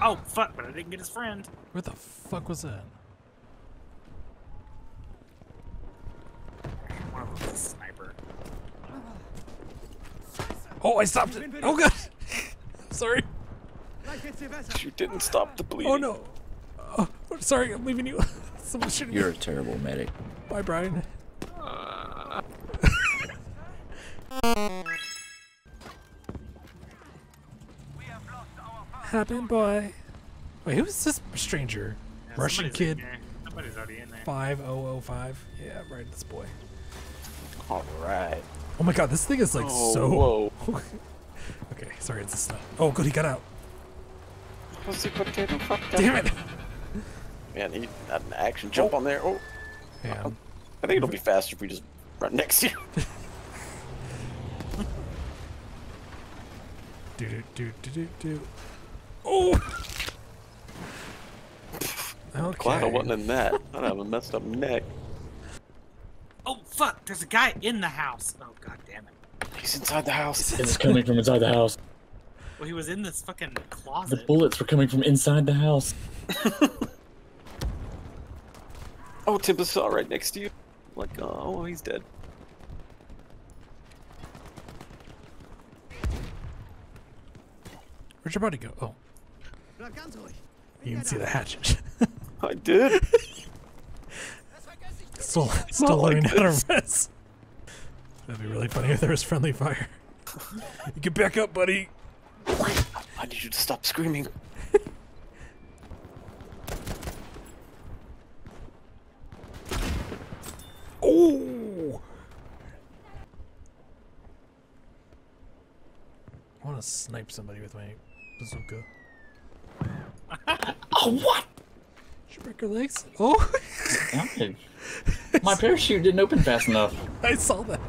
Oh, fuck, but I didn't get his friend. Where the fuck was that? One of them is a sniper. Oh, I stopped it. Oh, God. Sorry. You didn't stop the bleeding. Oh, no. Oh, sorry, I'm leaving you. Someone's shooting You're me. a terrible medic. Bye, Brian. Happen boy. Wait, who's this stranger? Yeah, Russian somebody's kid. in there. Somebody's already in there. 5005. Yeah, right, this boy. All right. Oh my god, this thing is like so. Whoa. Okay, sorry, it's a stunt. Oh, good, he got out. Damn Damn it! Man, he had an action jump on there. Oh, Yeah. I think it'll be faster if we just run next to you. Do. Oh! Okay. Glad I wasn't in that. I'd have a messed up neck. Oh, fuck, there's a guy in the house. Oh, god damn it. He's inside the house. It's coming from inside the house. Well, he was in this fucking The closet. bullets were coming from inside the house. Oh, Tim saw right next to you. Like, oh, he's dead. Where'd your buddy go? Oh. You can see the hatchet. I did. Still Not learning like how to this. res. That'd be really funny if there was friendly fire. You get back up, buddy. I need you to stop screaming. Oh! I want to snipe somebody with my bazooka. Oh, what? Did you break your legs? Oh! God. My parachute didn't open fast enough. I saw that.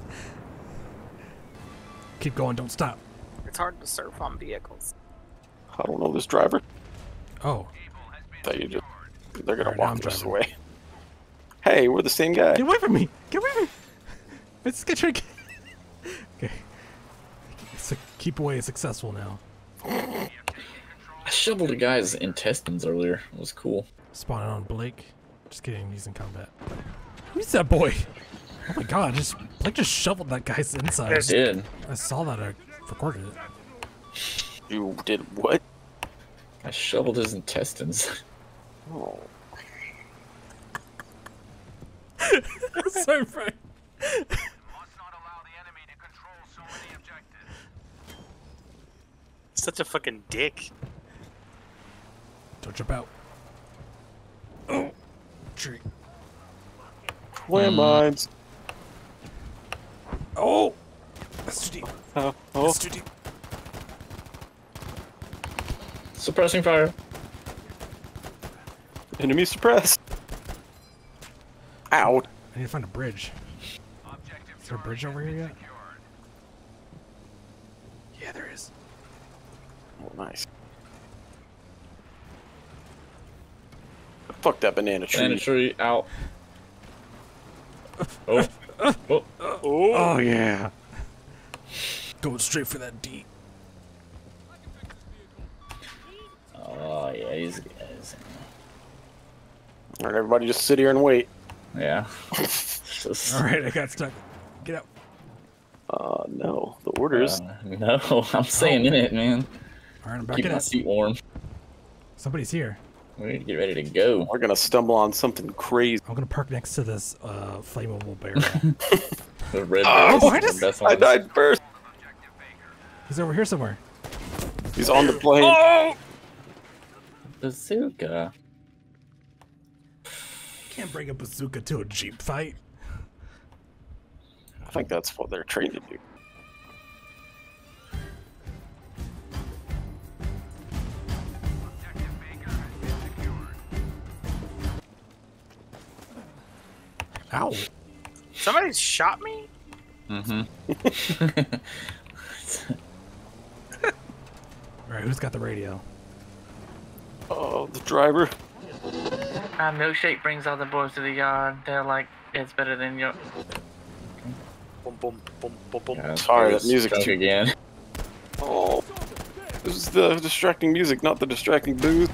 Keep going, don't stop. It's hard to surf on vehicles. I don't know this driver. Oh. Thought you just. They're gonna Alright, now I'm walk this driving. way. Hey, we're the same guy. Get away from me! Get away from me! Let's get trying to get... Okay. So keep away is successful now. I shoveled a guy's intestines earlier. It was cool. Spawning on Blake. Just kidding, he's in combat. Who's that boy? Oh my god, Blake just shoveled that guy's inside. I did. I saw that, I recorded it. You did what? I shoveled his intestines. Oh. Sorry, Brian. Such a fucking dick. Don't jump out. Oh! Tree. Landmines. Oh! That's too deep. Oh. That's too deep. Suppressing fire. Enemy suppressed. Ow. I need to find a bridge. Is there a bridge over here yet? Yeah, there is. Oh, nice. Fuck that banana tree. Banana tree out. Oh. Oh. Oh, yeah. Going straight for that D. Oh, yeah, he's... Alright, everybody just sit here and wait. Yeah. Alright, I got stuck. Get out. No. The orders. No, I'm staying in it, man. Alright, I'm back Keep in my it. seat warm. Somebody's here. We need to get ready to go. We're gonna stumble on something crazy. I'm gonna park next to this flammable barrel. The red Oh, barrels why are does- the best I ones. died first. He's over here somewhere. He's on the plane. Oh! Bazooka. Can't bring a bazooka to a Jeep fight. I think that's what they're trained to do. Ow. Somebody shot me? Mm-hmm. Alright, who's got the radio? Oh, the driver. Milkshake brings all the boys to the yard. They're like, it's better than your... Boom, boom, boom, boom, boom. Yeah, Sorry, that it's music's drunk too- again. Oh, This is the distracting music, not the distracting booze.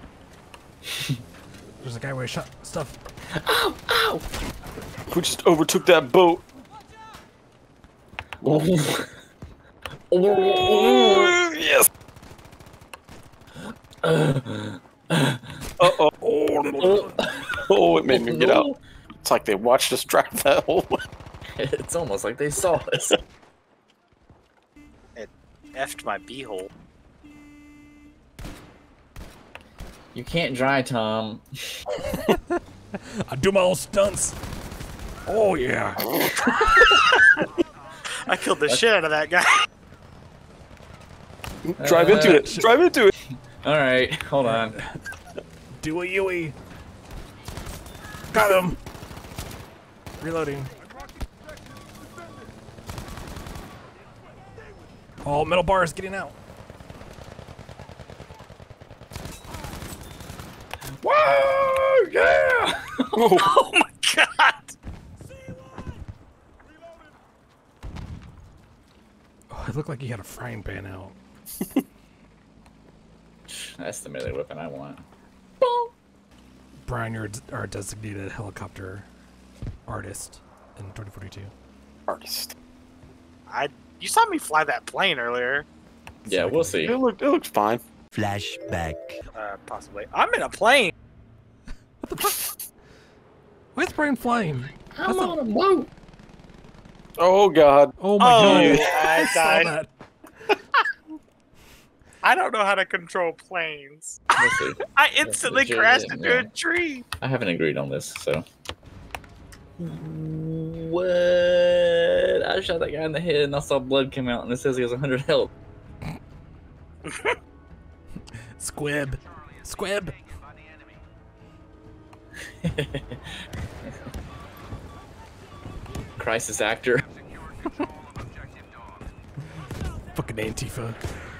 There's a guy where I shot stuff. Ow! Ow! Who just overtook that boat? Oh. Yes! Uh-oh. Oh, it made me get out. It's like they watched us drive that whole way. It's almost like they saw us. It effed my beehole. You can't dry, Tom. I do my own stunts. Oh yeah. I killed the shit out of that guy. Drive into it. Drive into it. Alright, hold on. Do a Yui. Got him. Reloading. Oh, metal bar is getting out. Whoa! Yeah! Oh my god! Oh, it looked like he had a frying pan out. That's the melee weapon I want. Bryan, you're our designated helicopter artist in 2042. Artist. You saw me fly that plane earlier. Yeah, we'll see. It looked fine. Flashback. Possibly. I'm in a plane. Why is Bryan flying? I'm on a boat. Oh god. Oh my god. I saw died. that. I don't know how to control planes. We'll see. I instantly legit, crashed into yeah. a tree. I haven't agreed on this, so. What? I shot that guy in the head and I saw blood come out and it says he has 100 health. Squib. Squib. Crisis actor. Fucking Antifa.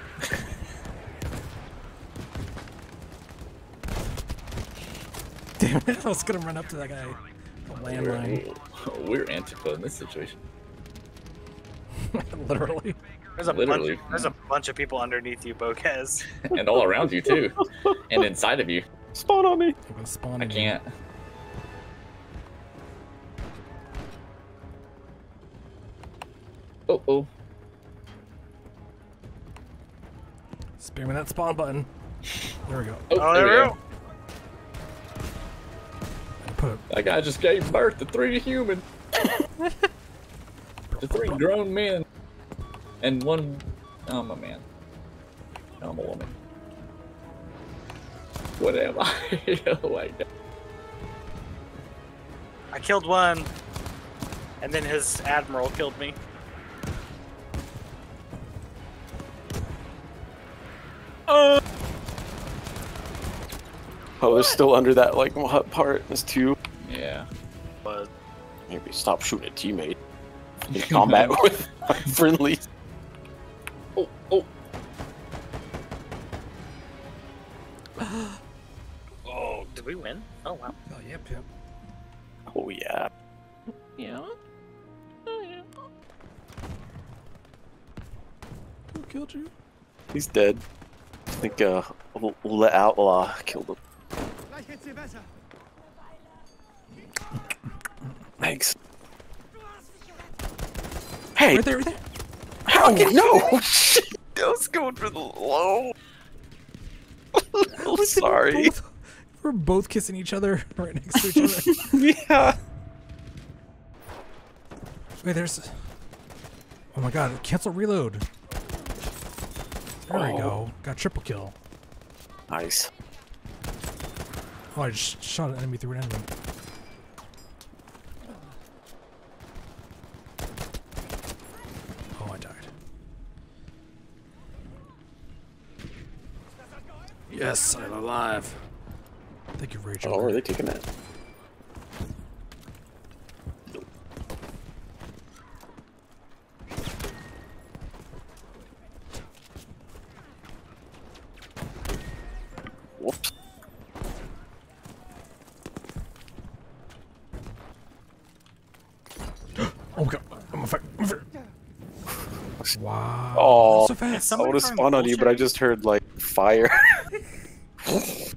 Damn it, I was gonna run up to that guy. A landline. We're Antifa in this situation. Literally. Literally. There's a bunch of people underneath you, Bocaz. And all around you, too. And inside of you. Spawn on me. I'm gonna spawn I in. can't. Oh, oh. Spamming that spawn button. There we go. Oh, there we go. Put That guy just gave birth to 3 human. To 3 grown men. And 1... I'm a man. I'm a woman. What am I? Oh my god. I killed one, and then his admiral killed me. Oh, they're still under that like hut part. There's 2. Yeah. But Maybe stop shooting a teammate. In combat with friendly. Oh, oh. oh, did we win? Oh wow. Oh, yep, yep. Oh yeah. Yeah. Oh, yeah. Who killed you? He's dead. I think we'll let Outlaw kill him. Thanks. Hey! Right there, right there. How? No! Shit! I was going for the low. I'm sorry. We're both kissing each other right next to each other. Yeah. Wait, there's... Oh my god, cancel reload. There we go. Got triple kill. Nice. Oh, I just shot an enemy through an enemy. Oh, I died. Yes, I'm alive. Thank you, Rachel. Oh, are they taking that? Whoops. Oh my god, I'm a fuck. Wow. Oh, So fast. Is I somebody would have throwing spawned on you, but I bullshit? just heard like fire.